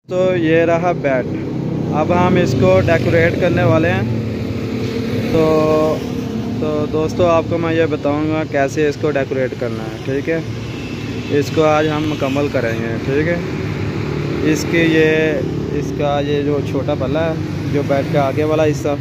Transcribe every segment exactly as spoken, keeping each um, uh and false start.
तो ये रहा बेड। अब हम इसको डेकोरेट करने वाले हैं। तो तो दोस्तों आपको मैं ये बताऊंगा कैसे इसको डेकोरेट करना है, ठीक है। इसको आज हम मुकम्मल करेंगे, ठीक है। इसके ये इसका ये जो छोटा पल्ला है, जो बेड का आगे वाला हिस्सा,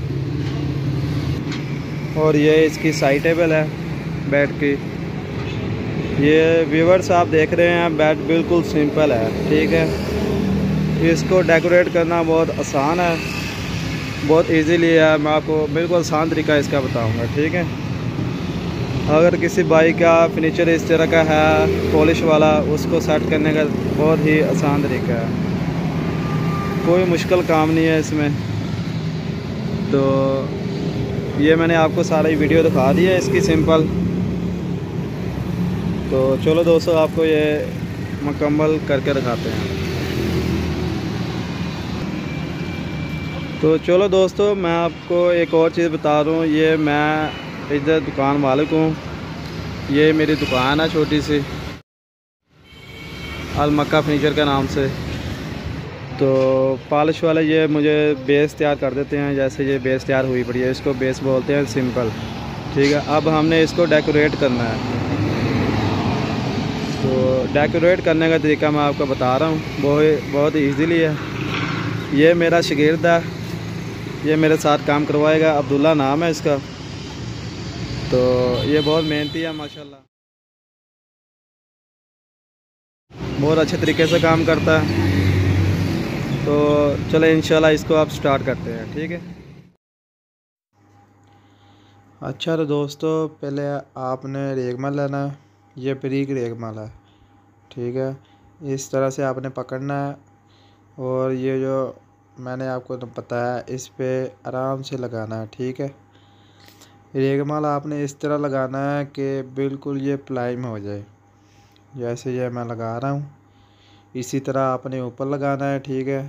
और ये इसकी साइड टेबल है बेड की। ये व्यूअर्स आप देख रहे हैं, बेड बिल्कुल सिंपल है, ठीक है। इसको डेकोरेट करना बहुत आसान है, बहुत इजीली है। मैं आपको बिल्कुल आसान तरीका इसका बताऊंगा, ठीक है। अगर किसी बाइक का फर्नीचर इस तरह का है पॉलिश वाला, उसको सेट करने का बहुत ही आसान तरीका है, कोई मुश्किल काम नहीं है इसमें। तो ये मैंने आपको सारी वीडियो दिखा दी है इसकी सिंपल। तो चलो दोस्तों आपको ये मुकम्मल करके दिखाते हैं। तो चलो दोस्तों मैं आपको एक और चीज़ बता दूँ। ये मैं इधर दुकान मालिक हूँ, ये मेरी दुकान है छोटी सी, अल मक्का फर्नीचर के नाम से। तो पॉलिश वाले ये मुझे बेस तैयार कर देते हैं। जैसे ये बेस तैयार हुई पड़ी है, इसको बेस बोलते हैं सिंपल, ठीक है। अब हमने इसको डेकोरेट करना है। तो डेकोरेट करने का तरीका मैं आपको बता रहा हूँ, बहुत बहुत ईजीली है। ये मेरा शागिर्द है, ये मेरे साथ काम करवाएगा, अब्दुल्ला नाम है इसका। तो ये बहुत मेहनती है माशाल्लाह, बहुत अच्छे तरीके से काम करता है। तो चले इंशाल्लाह इसको आप स्टार्ट करते हैं, ठीक है। अच्छा तो दोस्तों पहले आपने रेगमाल लेना है, ये बारीक रेगमाल है, ठीक है। इस तरह से आपने पकड़ना है और ये जो मैंने आपको तो बताया इस पे आराम से लगाना है, ठीक है। रेगमाल आपने इस तरह लगाना है कि बिल्कुल ये प्लाई में हो जाए। जैसे ये मैं लगा रहा हूँ, इसी तरह आपने ऊपर लगाना है, ठीक है।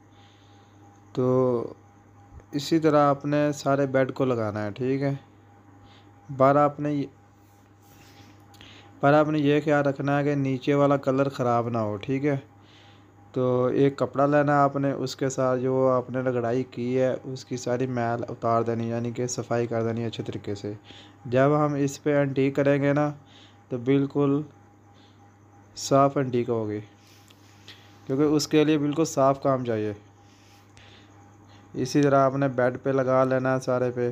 तो इसी तरह आपने सारे बेड को लगाना है, ठीक है। पर आपने पर आपने ये ख्याल रखना है कि नीचे वाला कलर ख़राब ना हो, ठीक है। तो एक कपड़ा लेना है आपने, उसके साथ जो आपने रगड़ाई की है उसकी सारी मैल उतार देनी, यानी कि सफाई कर देनी अच्छे तरीके से। जब हम इस पे एंटीक करेंगे ना, तो बिल्कुल साफ़ एंटीक होगी, क्योंकि उसके लिए बिल्कुल साफ़ काम चाहिए। इसी तरह आपने बेड पे लगा लेना है सारे पे।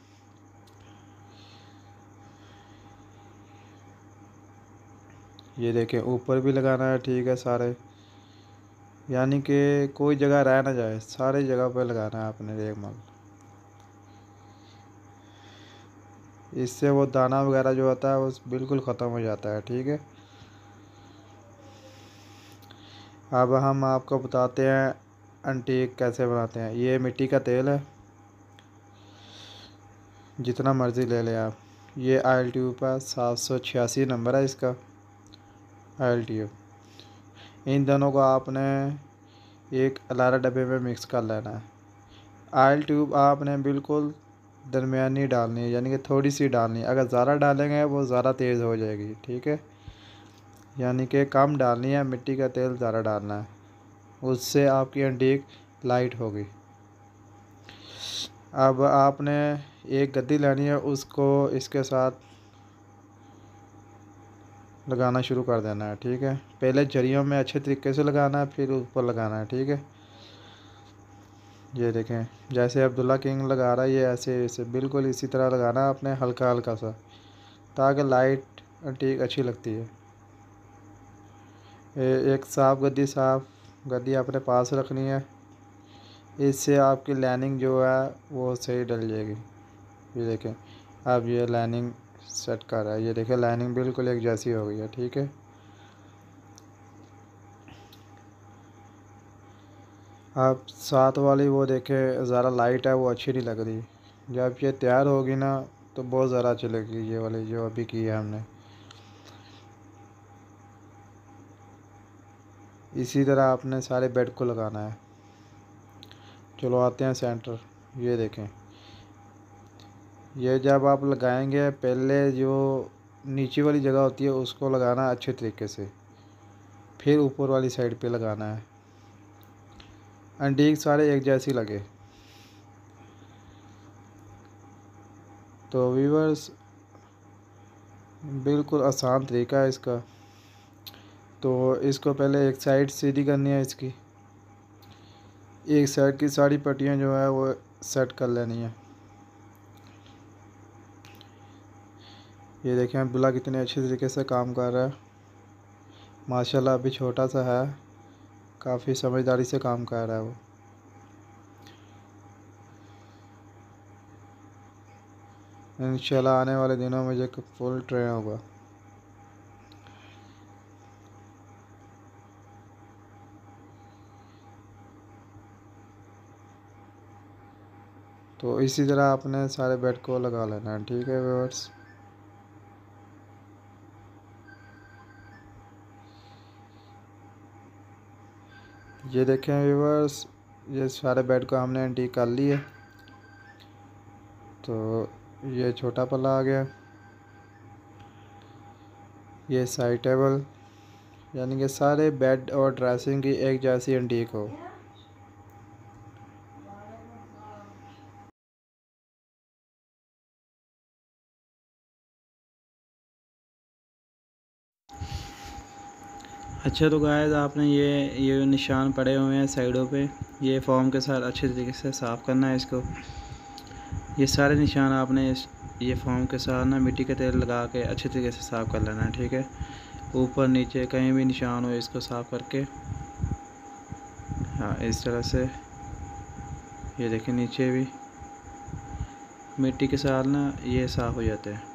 ये देखें ऊपर भी लगाना है, ठीक है सारे, यानी कि कोई जगह रह ना जाए, सारी जगह पे लगाना है आपने रेगमाल। इससे वो दाना वगैरह जो होता है वो बिल्कुल ख़त्म हो जाता है, ठीक है। अब हम आपको बताते हैं एंटीक कैसे बनाते हैं। ये मिट्टी का तेल है, जितना मर्ज़ी ले लें आप। ये आयल ट्यूब है, सात सौ छियासी नंबर है इसका आयल ट्यूब। इन दोनों को आपने एक अलारा डब्बे में मिक्स कर लेना है। आयल ट्यूब आपने बिल्कुल दरमियानी डालनी है, यानी कि थोड़ी सी डालनी है। अगर ज़्यादा डालेंगे वो ज़्यादा तेज़ हो जाएगी, ठीक है। यानी कि कम डालनी है, मिट्टी का तेल ज़्यादा डालना है, उससे आपकी एंटीक लाइट होगी। अब आपने एक गद्दी लेनी है, उसको इसके साथ लगाना शुरू कर देना है, ठीक है। पहले जरियों में अच्छे तरीके से लगाना है, फिर ऊपर लगाना है, ठीक है। ये देखें जैसे अब्दुल्ला किंग लगा रहा है, ये ऐसे ऐसे बिल्कुल इसी तरह लगाना है आपने, हल्का हल्का सा, ताकि लाइट ठीक अच्छी लगती है। एक साफ़ गद्दी साफ़ गद्दी अपने पास रखनी है, इससे आपकी लाइनिंग जो है वो सही डल जाएगी। ये देखें अब ये लाइनिंग सेट कर रहा है, ये देखें लाइनिंग बिल्कुल एक जैसी हो गई है, ठीक है। अब साथ वाली वो देखें ज़रा लाइट है, वो अच्छी नहीं लग रही। जब ये तैयार होगी ना तो बहुत ज़रा अच्छी लगेगी ये वाली जो अभी की है हमने। इसी तरह आपने सारे बेड को लगाना है। चलो आते हैं सेंटर। ये देखें, ये जब आप लगाएंगे पहले जो नीचे वाली जगह होती है उसको लगाना अच्छे तरीके से, फिर ऊपर वाली साइड पे लगाना है। एंटीक सारे एक जैसी लगे। तो व्यूअर्स बिल्कुल आसान तरीका है इसका। तो इसको पहले एक साइड सीधी करनी है इसकी, एक साइड की सारी पट्टियाँ जो है वो सेट कर लेनी है। ये देखें बिल्ला कितने अच्छे तरीके से काम कर रहा है माशाल्लाह। अभी छोटा सा है, काफ़ी समझदारी से काम कर रहा है वो। इंशाल्लाह आने वाले दिनों में ये फुल ट्रेन होगा। तो इसी तरह आपने सारे बेड को लगा लेना है, ठीक है व्यूअर्स। ये देखें व्यूअर्स, ये सारे बेड को हमने एंटीक कर लिए। तो ये छोटा पल्ला आ गया, ये साइड टेबल, यानी कि सारे बेड और ड्रेसिंग की एक जैसी एंटीक हो। अच्छा तो गाइस आपने ये ये निशान पड़े हुए हैं साइडों पे, ये फॉर्म के साथ अच्छे तरीके से साफ़ करना है इसको। ये सारे निशान आपने इस ये फॉर्म के साथ ना मिट्टी का तेल लगा के अच्छे तरीके से साफ़ कर लेना है, ठीक है। ऊपर नीचे कहीं भी निशान हो इसको साफ़ करके, हाँ इस तरह से। ये देखें नीचे भी मिट्टी के साथ ना ये साफ़ हो जाते हैं।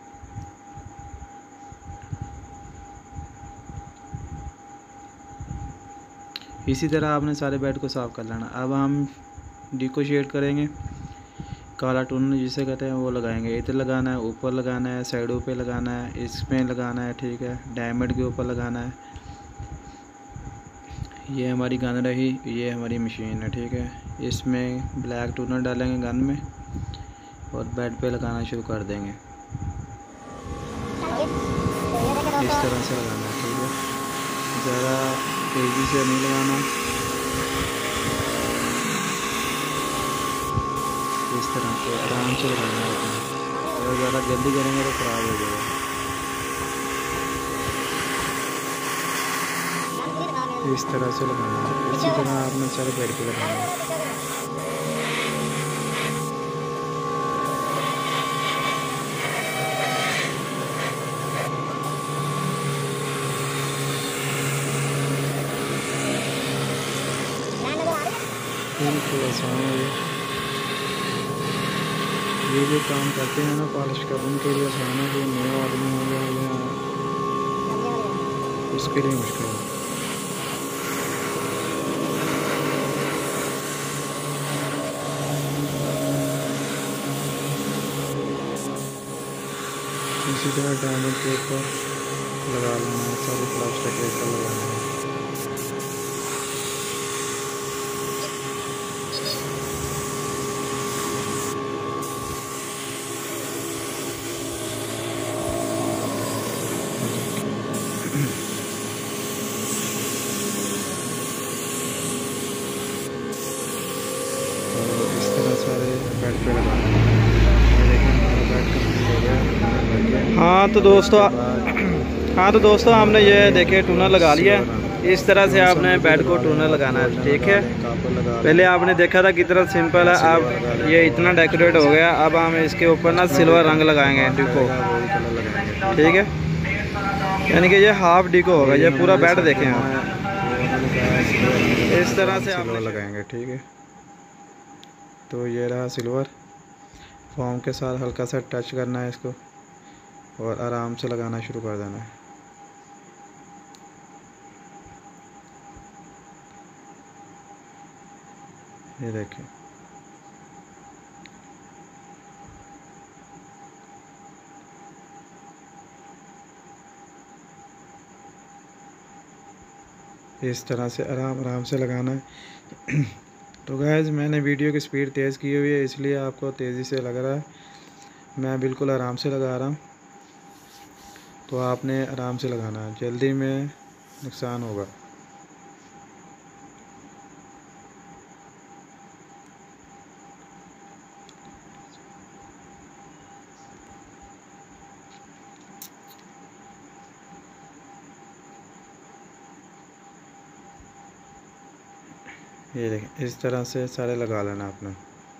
इसी तरह आपने सारे बेड को साफ़ कर लेना। अब हम डिको शेड करेंगे, काला टून जिसे कहते हैं वो लगाएंगे। इधर लगाना है, ऊपर लगाना है, साइडों पे लगाना है, इसमें लगाना है, ठीक है। डायमंड के ऊपर लगाना है। ये हमारी गन रही, ये हमारी मशीन है, ठीक है। इसमें ब्लैक टूनर डालेंगे गन में और बेड पे लगाना शुरू कर देंगे। इस तरह से लगाना है, ठीक है। ज़रा तेज़ी से नहीं लगाना, इस तरह से आराम से लगाना है। अगर ज़्यादा जल्दी करेंगे तो ख़राब हो जाएगा। इस तरह से लगाना है। इसी तरह आपने सारे बेड पे लगाना है। बिल्कुल आसान है ये ये जो काम करते हैं ना पॉलिश का, उनके लिए आसान है। जो नया आदमी हो गया या उसके लिए मुश्किल है। इसी तरह डायमंड के ऊपर लगा लेना है, सारे प्लास्टिक के ऊपर लगाना है। तो इस तरह सारे बेड पे लगाना है। हाँ तो दोस्तों हाँ तो दोस्तों हमने ये देखे टूनर लगा लिया है। इस तरह से आपने बेड को टूनर लगाना है, ठीक है। पहले आपने देखा था कितना सिंपल है, अब ये इतना डेकोरेट हो गया। अब हम इसके ऊपर ना सिल्वर रंग लगाएंगे डिको, ठीक है। यानी कि ये हाफ डिको होगा, ये पूरा बेड देखें आप। इस तरह से आप लगाएंगे, ठीक है। तो ये रहा सिल्वर, फॉर्म के साथ हल्का सा टच करना है इसको और आराम से लगाना शुरू कर देना है। ये देखें, इस तरह से आराम आराम से लगाना है। तो गाइस मैंने वीडियो की स्पीड तेज़ की हुई है, इसलिए आपको तेज़ी से लग रहा है। मैं बिल्कुल आराम से लगा रहा हूँ, तो आपने आराम से लगाना है, जल्दी में नुकसान होगा। ये देखें, इस तरह से सारे लगा लेना आपने।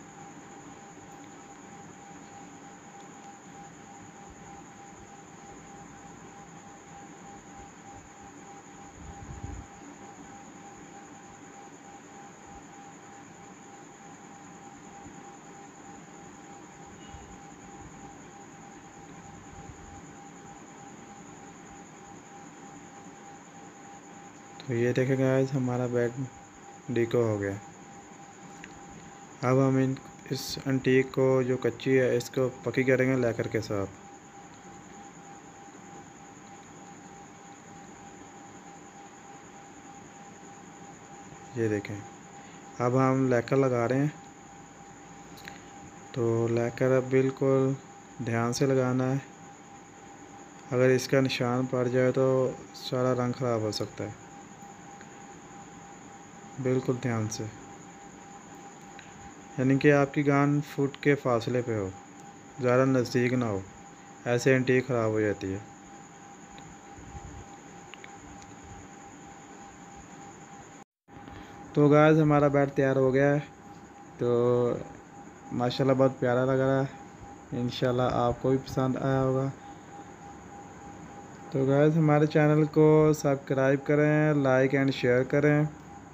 तो ये देखें गाइस, हमारा बेड डीको हो गया। अब हम इन इस एंटीक को जो कच्ची है इसको पक्की करेंगे लेकर के साथ। ये देखें, अब हम लैकर लगा रहे हैं। तो लैकर अब बिल्कुल ध्यान से लगाना है, अगर इसका निशान पड़ जाए तो सारा रंग ख़राब हो सकता है। बिल्कुल ध्यान से, यानी कि आपकी गान फुट के फासले पे हो, ज़्यादा नज़दीक ना हो, ऐसे एंटीक ख़राब हो जाती है। तो गाइस, हमारा बैट तैयार हो गया है। तो माशाल्लाह बहुत प्यारा लग रहा है। इंशाल्लाह आपको भी पसंद आया होगा। तो गाइस, हमारे चैनल को सब्सक्राइब करें, लाइक एंड शेयर करें।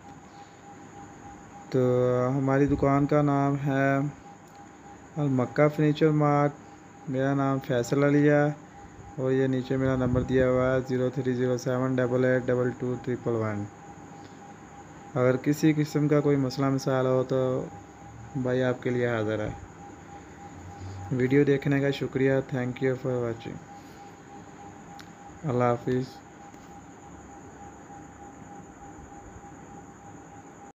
तो हमारी दुकान का नाम है अल मक्का फर्नीचर मार्ट। मेरा नाम फैसल अली है और ये नीचे मेरा नंबर दिया हुआ है zero three zero seven double eight double two triple one. अगर किसी किस्म का कोई मसला मिसाल हो तो भाई आपके लिए हाज़िर है। वीडियो देखने का शुक्रिया। Thank you for watching. अल्लाह हाफिज़।